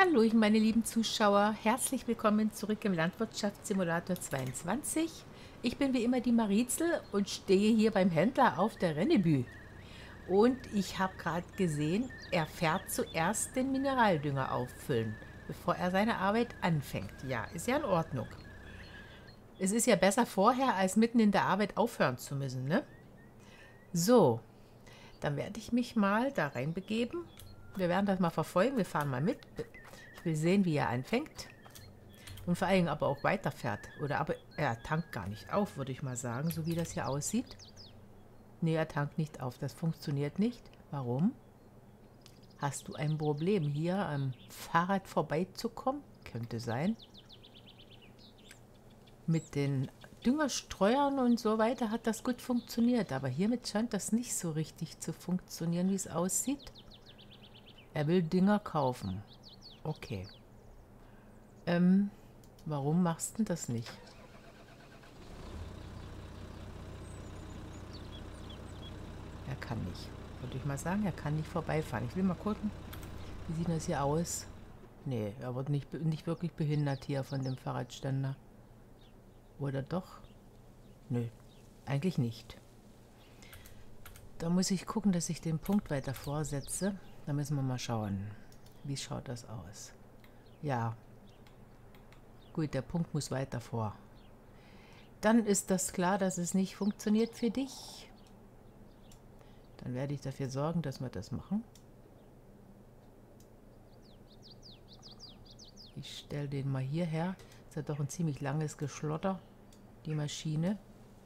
Hallo, meine lieben Zuschauer. Herzlich willkommen zurück im Landwirtschaftssimulator 22. Ich bin wie immer die Marizel und stehe hier beim Händler auf der Rennebü. Und ich habe gerade gesehen, er fährt zuerst den Mineraldünger auffüllen, bevor er seine Arbeit anfängt. Ja, ist ja in Ordnung. Es ist ja besser vorher, als mitten in der Arbeit aufhören zu müssen, ne? So, dann werde ich mich mal da reinbegeben. Wir werden das mal verfolgen. Wir fahren mal mit. Ich will sehen, wie er anfängt. Und vor allem aber auch weiterfährt. Oder aber er tankt gar nicht auf, würde ich mal sagen, so wie das hier aussieht. Nee, er tankt nicht auf. Das funktioniert nicht. Warum? Hast du ein Problem, hier am Fahrrad vorbeizukommen? Könnte sein. Mit den Düngerstreuern und so weiter hat das gut funktioniert. Aber hiermit scheint das nicht so richtig zu funktionieren, wie es aussieht. Er will Dünger kaufen. Okay. Warum machst du das nicht? Er kann nicht. Würde ich mal sagen, er kann nicht vorbeifahren. Ich will mal gucken. Wie sieht das hier aus? Nee, er wird nicht wirklich behindert hier von dem Fahrradständer. Oder doch? Nö, eigentlich nicht. Da muss ich gucken, dass ich den Punkt weiter vorsetze. Da müssen wir mal schauen. Wie schaut das aus? Ja. Gut, der Punkt muss weiter vor. Dann ist das klar, dass es nicht funktioniert für dich. Dann werde ich dafür sorgen, dass wir das machen. Ich stelle den mal hierher. Das hat doch ein ziemlich langes Geschlotter, die Maschine.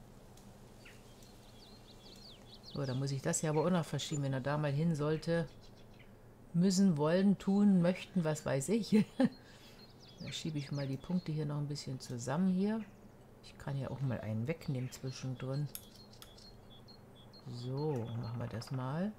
So, dann muss ich das ja aber auch noch verschieben, wenn er da mal hin sollte. Müssen, wollen, tun, möchten, was weiß ich. Dann schiebe ich mal die Punkte hier noch ein bisschen zusammen hier. Ich kann ja auch mal einen wegnehmen zwischendrin. So, machen wir das mal.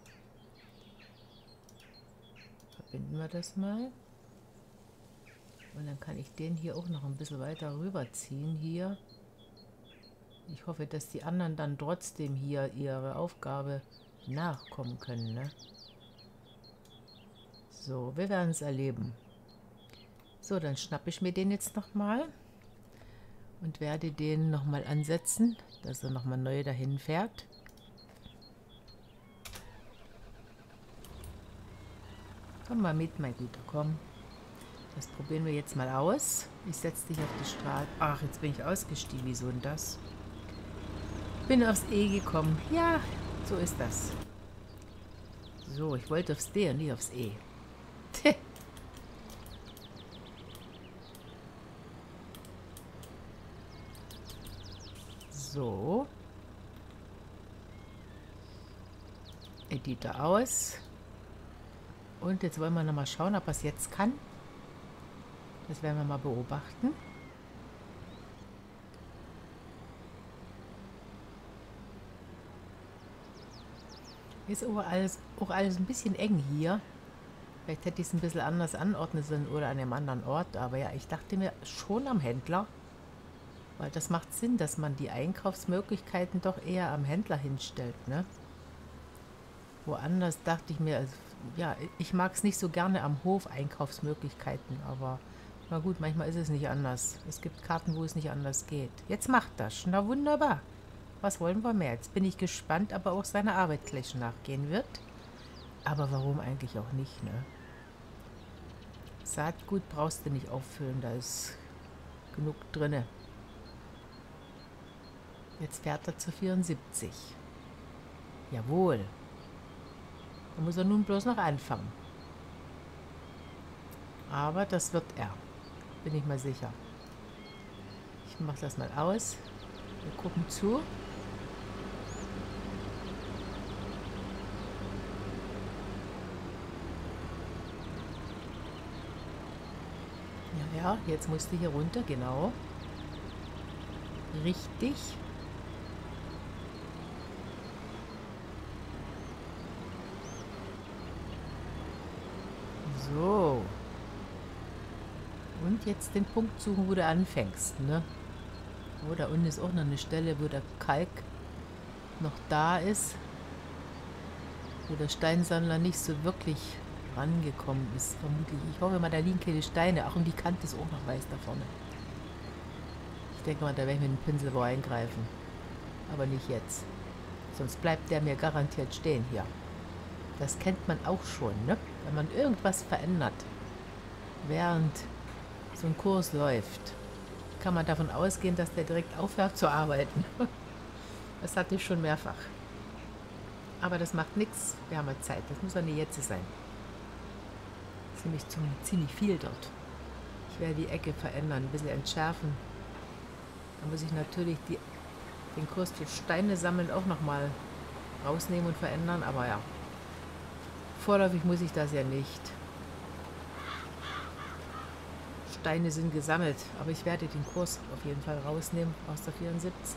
Verbinden wir das mal. Und dann kann ich den hier auch noch ein bisschen weiter rüberziehen hier. Ich hoffe, dass die anderen dann trotzdem hier ihre Aufgabe nachkommen können, ne? So, wir werden es erleben. So, dann schnappe ich mir den jetzt nochmal und werde den nochmal ansetzen, dass er nochmal neu dahin fährt. Komm mal mit, mein Guter, komm. Das probieren wir jetzt mal aus. Ich setze dich auf die Straße. Ach, jetzt bin ich ausgestiegen. Wieso denn das? Bin aufs E gekommen. Ja, so ist das. So, ich wollte aufs D und nicht aufs E. So. Editor aus. Und jetzt wollen wir noch mal schauen, ob er es jetzt kann. Das werden wir mal beobachten. Ist aber auch alles ein bisschen eng hier. Vielleicht hätte ich es ein bisschen anders anordnen sollen oder an einem anderen Ort. Aber ja, ich dachte mir schon am Händler. Weil das macht Sinn, dass man die Einkaufsmöglichkeiten doch eher am Händler hinstellt, ne? Woanders dachte ich mir, also, ja, ich mag es nicht so gerne am Hof, Einkaufsmöglichkeiten, aber na gut, manchmal ist es nicht anders. Es gibt Karten, wo es nicht anders geht. Jetzt macht das. Na wunderbar. Was wollen wir mehr? Jetzt bin ich gespannt, ob er auch seiner Arbeit gleich nachgehen wird. Aber warum eigentlich auch nicht, ne? Saatgut brauchst du nicht auffüllen, da ist genug drinne. Jetzt fährt er zu 74. Jawohl. Da muss er nun bloß noch anfangen. Aber das wird er. Bin ich mal sicher. Ich mache das mal aus. Wir gucken zu. Ja, jetzt musst du hier runter, genau. Richtig. So. Und jetzt den Punkt suchen, wo du anfängst, ne? Oh, da unten ist auch noch eine Stelle, wo der Kalk noch da ist. Wo der Steinsammler nicht so wirklich rangekommen ist, vermutlich. Ich hoffe mal, da liegen keine Steine. Ach, und die Kante ist auch noch weiß da vorne. Ich denke mal, da werde ich mit dem Pinsel wohl eingreifen. Aber nicht jetzt. Sonst bleibt der mir garantiert stehen hier. Das kennt man auch schon, ne? Wenn man irgendwas verändert, während so ein Kurs läuft, kann man davon ausgehen, dass der direkt aufhört zu arbeiten. Das hatte ich schon mehrfach. Aber das macht nichts. Wir haben ja Zeit. Das muss ja nicht jetzt sein. Das ist nämlich ziemlich viel dort. Ich werde die Ecke verändern, ein bisschen entschärfen. Da muss ich natürlich den Kurs für Steine sammeln auch nochmal rausnehmen und verändern. Aber ja, vorläufig muss ich das ja nicht. Steine sind gesammelt, aber ich werde den Kurs auf jeden Fall rausnehmen aus der 74.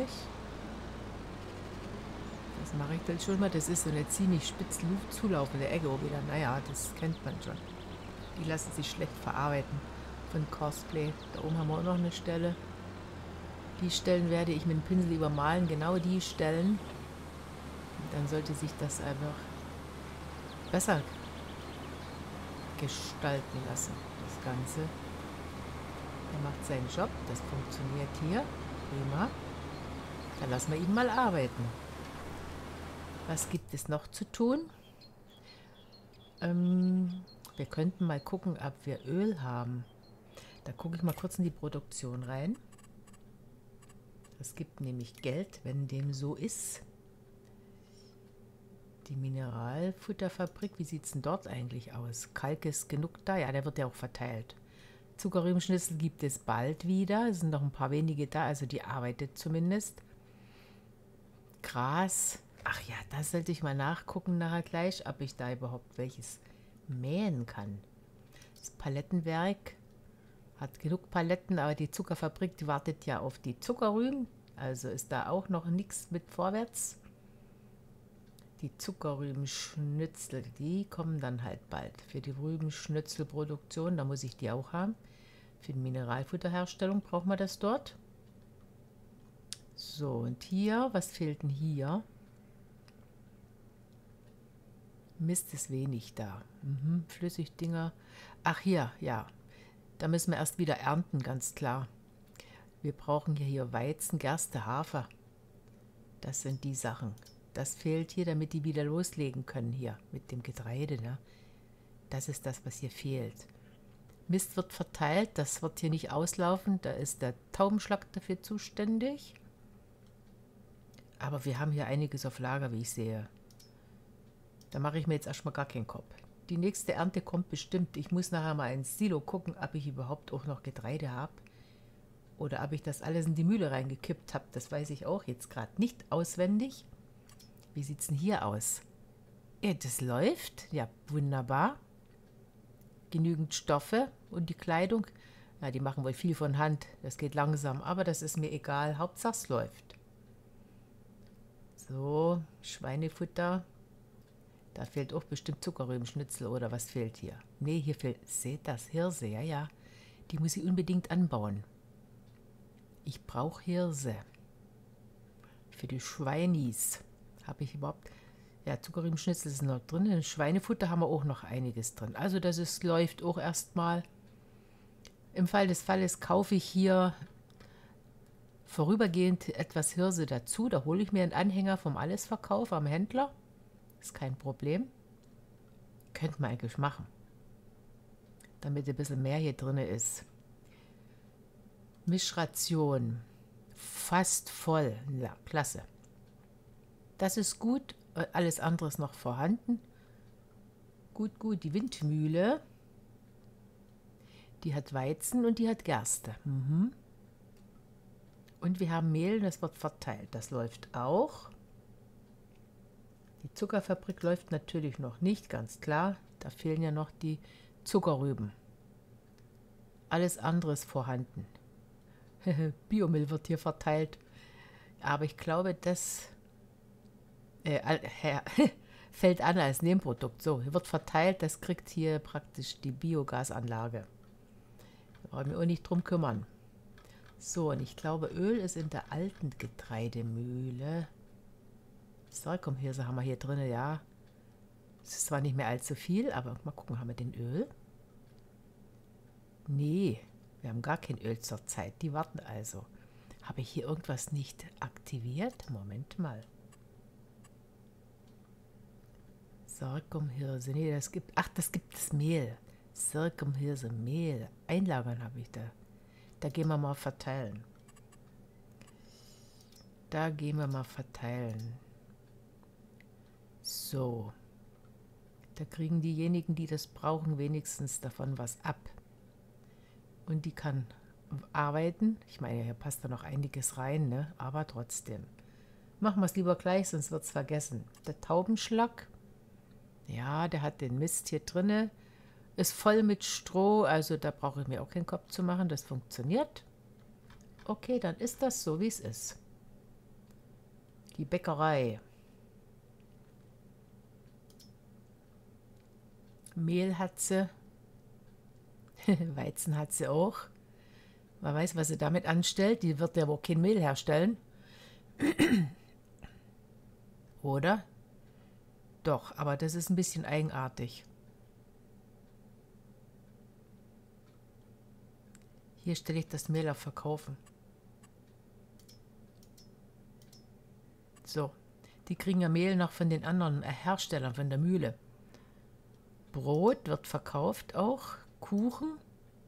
Das mache ich dann schon mal. Das ist so eine ziemlich spitz zulaufende Ecke auch wieder. Naja, das kennt man schon. Die lassen sich schlecht verarbeiten von Cosplay. Da oben haben wir auch noch eine Stelle. Die Stellen werde ich mit dem Pinsel übermalen, genau die Stellen. Und dann sollte sich das einfach besser gestalten lassen, das Ganze. Er macht seinen Job, das funktioniert hier. Prima. Dann lassen wir ihn mal arbeiten. Was gibt es noch zu tun? Wir könnten mal gucken, ob wir Öl haben. Da gucke ich mal kurz in die Produktion rein. Das gibt nämlich Geld, wenn dem so ist. Die Mineralfutterfabrik, wie sieht es denn dort eigentlich aus? Kalk ist genug da? Ja, der wird ja auch verteilt. Zuckerrübenschnitzel gibt es bald wieder. Es sind noch ein paar wenige da, also die arbeitet zumindest. Gras. Ach ja, da sollte ich mal nachgucken nachher gleich, ob ich da überhaupt welches mähen kann. Das Palettenwerk hat genug Paletten, aber die Zuckerfabrik, die wartet ja auf die Zuckerrüben. Also ist da auch noch nichts mit vorwärts. Die Zuckerrübenschnitzel, die kommen dann halt bald. Für die Rübenschnitzelproduktion, da muss ich die auch haben. Für die Mineralfutterherstellung brauchen wir das dort. So, und hier, was fehlt denn hier? Mist ist wenig da. Flüssigdinger. Ach hier, ja. Da müssen wir erst wieder ernten, ganz klar. Wir brauchen hier Weizen, Gerste, Hafer. Das sind die Sachen. Das fehlt hier, damit die wieder loslegen können hier mit dem Getreide. Ne? Das ist das, was hier fehlt. Mist wird verteilt, das wird hier nicht auslaufen. Da ist der Taubenschlag dafür zuständig. Aber wir haben hier einiges auf Lager, wie ich sehe. Da mache ich mir jetzt erstmal gar keinen Kopf. Die nächste Ernte kommt bestimmt. Ich muss nachher mal ins Silo gucken, ob ich überhaupt auch noch Getreide habe. Oder ob ich das alles in die Mühle reingekippt habe. Das weiß ich auch jetzt gerade nicht auswendig. Wie sieht es denn hier aus? Ja, das läuft. Ja, wunderbar. Genügend Stoffe und die Kleidung. Ja, die machen wohl viel von Hand. Das geht langsam, aber das ist mir egal. Hauptsache es läuft. So, Schweinefutter. Da fehlt auch bestimmt Zuckerrübenschnitzel oder was fehlt hier? Nee, hier fehlt, seht das, Hirse, ja, ja. Die muss ich unbedingt anbauen. Ich brauche Hirse. Für die Schweinis habe ich überhaupt... Ja, Zuckerrübenschnitzel sind noch drin. In Schweinefutter haben wir auch noch einiges drin. Also das ist, läuft auch erstmal. Im Fall des Falles kaufe ich hier vorübergehend etwas Hirse dazu. Da hole ich mir einen Anhänger vom Allesverkauf am Händler. Ist kein Problem. Könnte man eigentlich machen. Damit ein bisschen mehr hier drin ist. Mischration. Fast voll. Ja, klasse. Das ist gut. Alles andere ist noch vorhanden. Gut, gut. Die Windmühle. Die hat Weizen und die hat Gerste. Und wir haben Mehl, das wird verteilt. Das läuft auch. Die Zuckerfabrik läuft natürlich noch nicht, ganz klar. Da fehlen ja noch die Zuckerrüben. Alles andere ist vorhanden. Biomüll wird hier verteilt. Aber ich glaube, das fällt an als Nebenprodukt. So, hier wird verteilt, das kriegt hier praktisch die Biogasanlage. Da brauchen wir auch nicht drum kümmern. So, und ich glaube, Öl ist in der alten Getreidemühle. Sorghumhirse haben wir hier drin, ja. Es ist zwar nicht mehr allzu viel, aber mal gucken, haben wir den Öl? Nee, wir haben gar kein Öl zur Zeit. Die warten also. Habe ich hier irgendwas nicht aktiviert? Moment mal. Sorghumhirse. Nee, das gibt... Ach, das gibt das Mehl. Sorghumhirse, Mehl. Einlagern habe ich da. Da gehen wir mal verteilen. Da gehen wir mal verteilen. So. Da kriegen diejenigen, die das brauchen, wenigstens davon was ab. Und die kann arbeiten. Ich meine, hier passt da noch einiges rein, ne? Aber trotzdem. Machen wir es lieber gleich, sonst wird es vergessen. Der Taubenschlag, ja, der hat den Mist hier drinne. Ist voll mit Stroh, also da brauche ich mir auch keinen Kopf zu machen. Das funktioniert. Okay, dann ist das so, wie es ist. Die Bäckerei. Mehl hat sie. Weizen hat sie auch. Man weiß, was sie damit anstellt. Die wird ja wohl kein Mehl herstellen. Oder? Doch, aber das ist ein bisschen eigenartig. Hier stelle ich das Mehl auf Verkaufen. So, die kriegen ja Mehl noch von den anderen Herstellern, von der Mühle. Brot wird verkauft auch. Kuchen.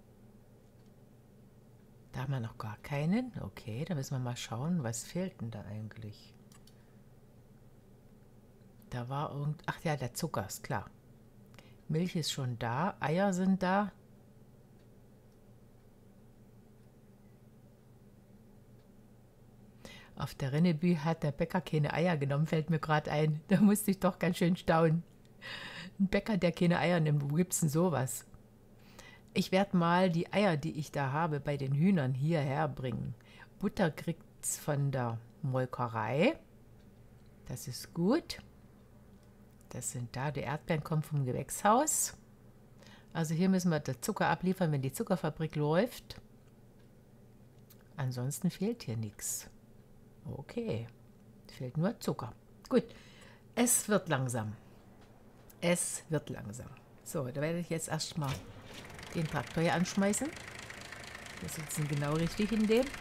Da haben wir noch gar keinen. Okay, da müssen wir mal schauen, was fehlt denn da eigentlich. Da war irgend... Ach ja, der Zucker, ist klar. Milch ist schon da, Eier sind da. Auf der Rennebü hat der Bäcker keine Eier genommen, fällt mir gerade ein. Da musste ich doch ganz schön staunen. Ein Bäcker, der keine Eier nimmt, wo gibt's denn sowas? Ich werde mal die Eier, die ich da habe, bei den Hühnern hierher bringen. Butter kriegt's von der Molkerei. Das ist gut. Das sind da, die Erdbeeren kommen vom Gewächshaus. Also hier müssen wir den Zucker abliefern, wenn die Zuckerfabrik läuft. Ansonsten fehlt hier nichts. Okay, fehlt nur Zucker. Gut, es wird langsam. Es wird langsam. So, da werde ich jetzt erstmal den Traktor hier anschmeißen. Wir sitzen genau richtig in dem.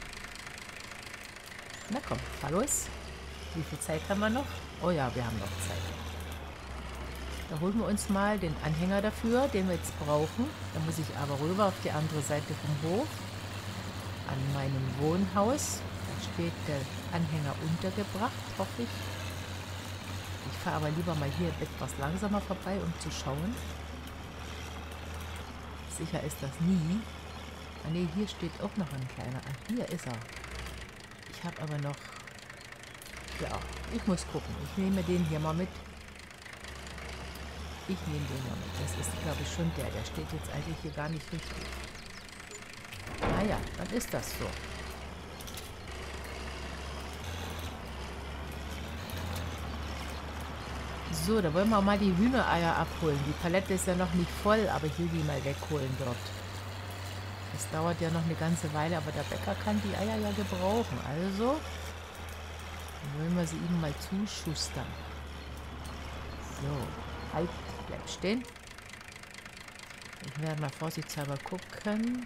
Na komm, fahr los. Wie viel Zeit haben wir noch? Oh ja, wir haben noch Zeit. Da holen wir uns mal den Anhänger dafür, den wir jetzt brauchen. Da muss ich aber rüber auf die andere Seite vom Hof. An meinem Wohnhaus. Da steht der Anhänger untergebracht, hoffe ich. Ich fahre aber lieber mal hier etwas langsamer vorbei, um zu schauen. Sicher ist das nie. Ah ne, hier steht auch noch ein kleiner. Ah, hier ist er. Ich habe aber noch... Ja, ich muss gucken. Ich nehme den hier mal mit. Ich nehme den mal mit. Das ist, glaube ich, schon der. Der steht jetzt eigentlich hier gar nicht richtig. Naja, dann ist das so. So, da wollen wir mal die Hühnereier abholen. Die Palette ist ja noch nicht voll, aber ich will die mal wegholen dort. Das dauert ja noch eine ganze Weile, aber der Bäcker kann die Eier ja gebrauchen. Also wollen wir sie ihm mal zuschustern. So, halt, bleib stehen. Ich werde mal vorsichtshalber gucken.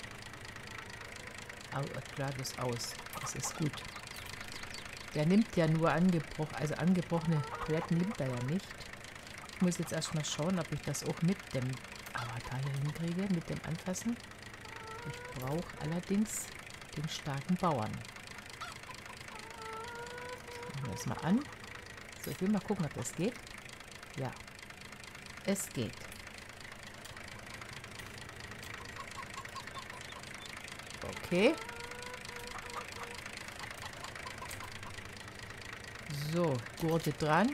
Klar, das aus. Das ist gut. Der nimmt ja nur angebrochene Paletten nimmt er ja nicht. Ich muss jetzt erstmal schauen, ob ich das auch mit dem Avatar hier hinkriege, mit dem Anfassen. Ich brauche allerdings den starken Bauern. Machen wir das mal an. So, ich will mal gucken, ob das geht. Ja, es geht. Okay. So, Gurte dran.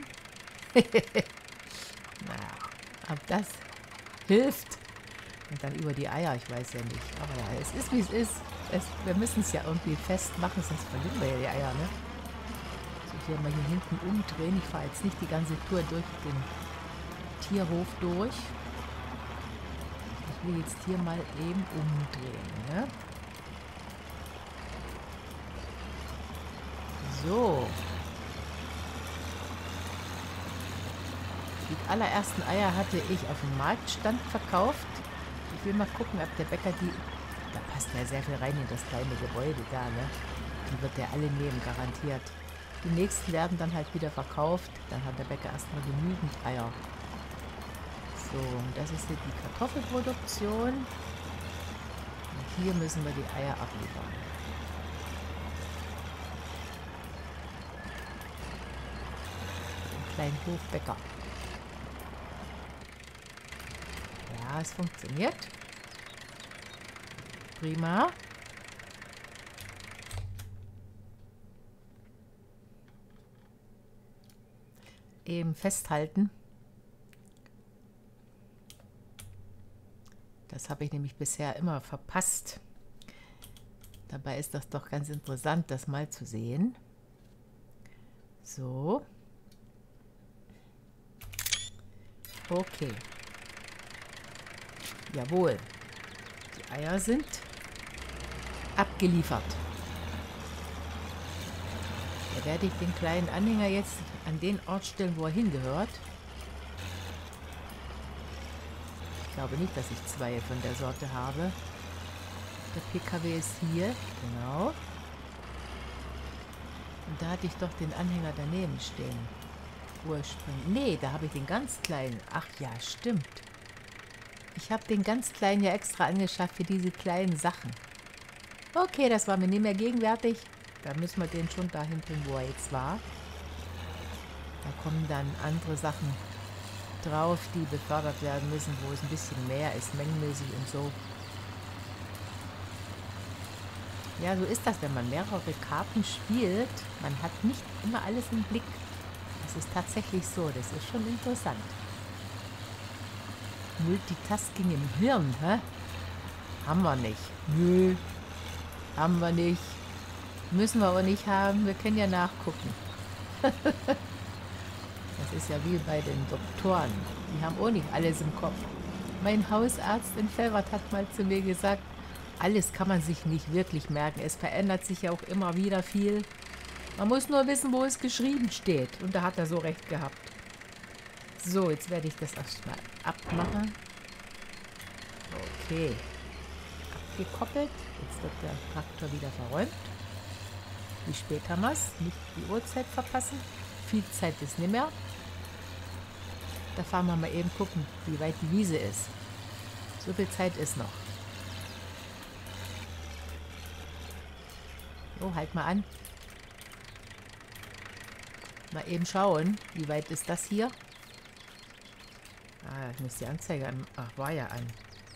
Naja, ob das hilft. Und dann über die Eier, ich weiß ja nicht. Aber ja, es ist wie es ist. Wir müssen es ja irgendwie festmachen, sonst verlieren wir ja die Eier, ne? So, ich will mal hier hinten umdrehen. Ich fahre jetzt nicht die ganze Tour durch den Tierhof durch. Ich will jetzt hier mal eben umdrehen, ne? So. Die allerersten Eier hatte ich auf dem Marktstand verkauft. Ich will mal gucken, ob der Bäcker die... Da passt ja sehr viel rein in das kleine Gebäude da, ne? Die wird der alle nehmen, garantiert. Die nächsten werden dann halt wieder verkauft. Dann hat der Bäcker erstmal genügend Eier. So, und das ist hier die Kartoffelproduktion. Und hier müssen wir die Eier abliefern. Den kleinen Hofbäcker. Ja, es funktioniert. Prima. Eben festhalten. Das habe ich nämlich bisher immer verpasst. Dabei ist das doch ganz interessant, das mal zu sehen. So. Okay. Jawohl. Die Eier sind abgeliefert. Da werde ich den kleinen Anhänger jetzt an den Ort stellen, wo er hingehört. Ich glaube nicht, dass ich zwei von der Sorte habe. Der PKW ist hier, genau. Und da hatte ich doch den Anhänger daneben stehen. Ursprünglich. Nee, da habe ich den ganz kleinen. Ach ja, stimmt. Ich habe den ganz kleinen ja extra angeschafft für diese kleinen Sachen. Okay, das war mir nicht mehr gegenwärtig. Da müssen wir den schon dahin bringen, wo er jetzt war. Da kommen dann andere Sachen drauf, die befördert werden müssen, wo es ein bisschen mehr ist, mengenmäßig und so. Ja, so ist das, wenn man mehrere Karten spielt. Man hat nicht immer alles im Blick. Das ist tatsächlich so, das ist schon interessant. Multitasking im Hirn, hä? Haben wir nicht. Nö, haben wir nicht. Müssen wir aber nicht haben, wir können ja nachgucken. Das ist ja wie bei den Doktoren. Die haben auch nicht alles im Kopf. Mein Hausarzt in Felbert hat mal zu mir gesagt, alles kann man sich nicht wirklich merken. Es verändert sich ja auch immer wieder viel. Man muss nur wissen, wo es geschrieben steht. Und da hat er so recht gehabt. So, jetzt werde ich das erstmal abmachen. Okay. Abgekoppelt. Jetzt wird der Traktor wieder verräumt. Wie spät haben wir es? Nicht die Uhrzeit verpassen. Viel Zeit ist nicht mehr. Da fahren wir mal eben gucken, wie weit die Wiese ist. So viel Zeit ist noch. So, halt mal an. Mal eben schauen, wie weit ist das hier? Ah, ich muss die Anzeige an. Ach, war ja an.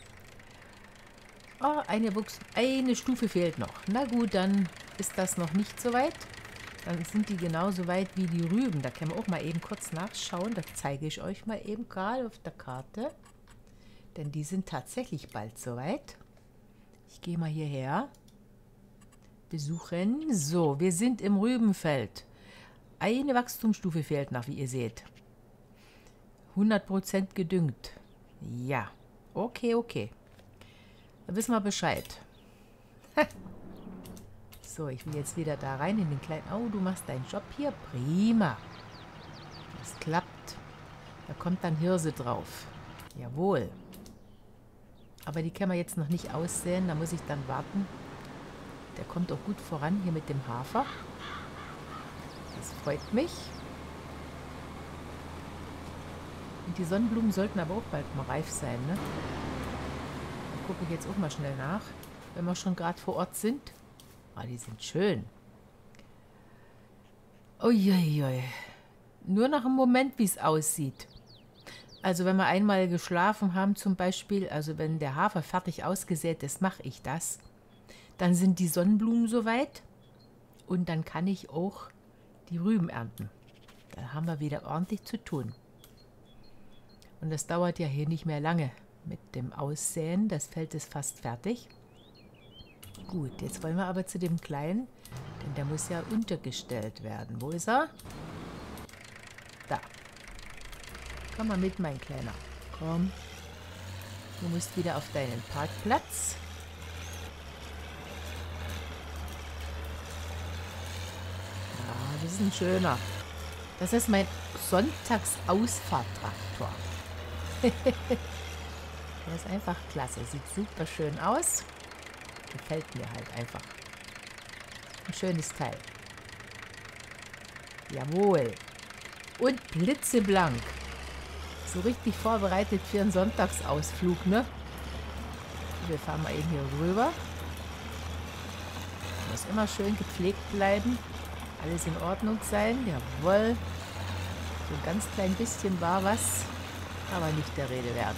Oh, eine Stufe fehlt noch. Na gut, dann ist das noch nicht so weit. Dann sind die genauso weit wie die Rüben. Da können wir auch mal eben kurz nachschauen. Das zeige ich euch mal eben gerade auf der Karte. Denn die sind tatsächlich bald so weit. Ich gehe mal hierher. Besuchen. So, wir sind im Rübenfeld. Eine Wachstumsstufe fehlt noch, wie ihr seht. 100% gedüngt. Ja, okay, okay. Da wissen wir Bescheid. So, ich will jetzt wieder da rein in den kleinen... Oh, du machst deinen Job hier. Prima. Das klappt. Da kommt dann Hirse drauf. Jawohl. Aber die können wir jetzt noch nicht aussäen. Da muss ich dann warten. Der kommt auch gut voran hier mit dem Hafer. Das freut mich. Und die Sonnenblumen sollten aber auch bald mal reif sein, ne? Da gucke ich jetzt auch mal schnell nach, wenn wir schon gerade vor Ort sind. Ah, die sind schön. Uiuiui. Nur noch einen Moment, wie es aussieht. Also wenn wir einmal geschlafen haben zum Beispiel, also wenn der Hafer fertig ausgesät ist, mache ich das. Dann sind die Sonnenblumen soweit und dann kann ich auch die Rüben ernten. Da haben wir wieder ordentlich zu tun. Und das dauert ja hier nicht mehr lange mit dem Aussäen. Das Feld ist fast fertig. Gut, jetzt wollen wir aber zu dem Kleinen, denn der muss ja untergestellt werden. Wo ist er? Da. Komm mal mit, mein Kleiner. Komm. Du musst wieder auf deinen Parkplatz. Ja, das ist ein schöner. Das ist mein Sonntagsausfahrttraktor. Der ist einfach klasse. Sieht super schön aus. Gefällt mir halt einfach. Ein schönes Teil. Jawohl. Und blitzeblank. So richtig vorbereitet für einen Sonntagsausflug, ne? Wir fahren mal eben hier rüber. Muss immer schön gepflegt bleiben. Alles in Ordnung sein. Jawohl. So ein ganz klein bisschen war was, aber nicht der Rede wert.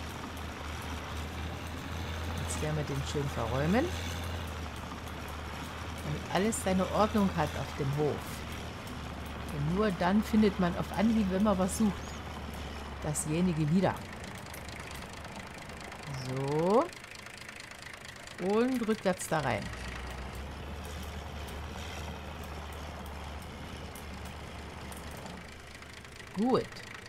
Jetzt werden wir den schön verräumen, damit alles seine Ordnung hat auf dem Hof. Und nur dann findet man auf Anhieb, wenn man was sucht, dasjenige wieder. So. Und rückwärts da rein. Gut.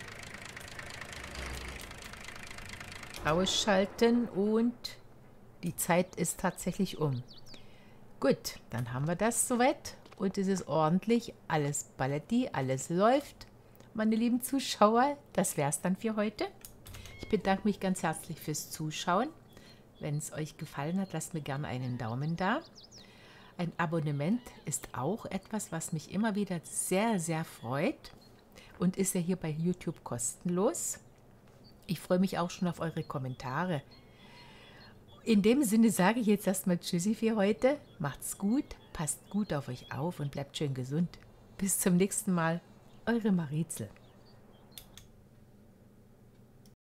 Ausschalten und die Zeit ist tatsächlich um. Gut, dann haben wir das soweit und es ist ordentlich, alles Balletti, alles läuft. Meine lieben Zuschauer, das wäre es dann für heute. Ich bedanke mich ganz herzlich fürs Zuschauen. Wenn es euch gefallen hat, lasst mir gerne einen Daumen da. Ein Abonnement ist auch etwas, was mich immer wieder sehr, sehr freut und ist ja hier bei YouTube kostenlos. Ich freue mich auch schon auf eure Kommentare. In dem Sinne sage ich jetzt erstmal Tschüssi für heute. Macht's gut, passt gut auf euch auf und bleibt schön gesund. Bis zum nächsten Mal, eure Marizel.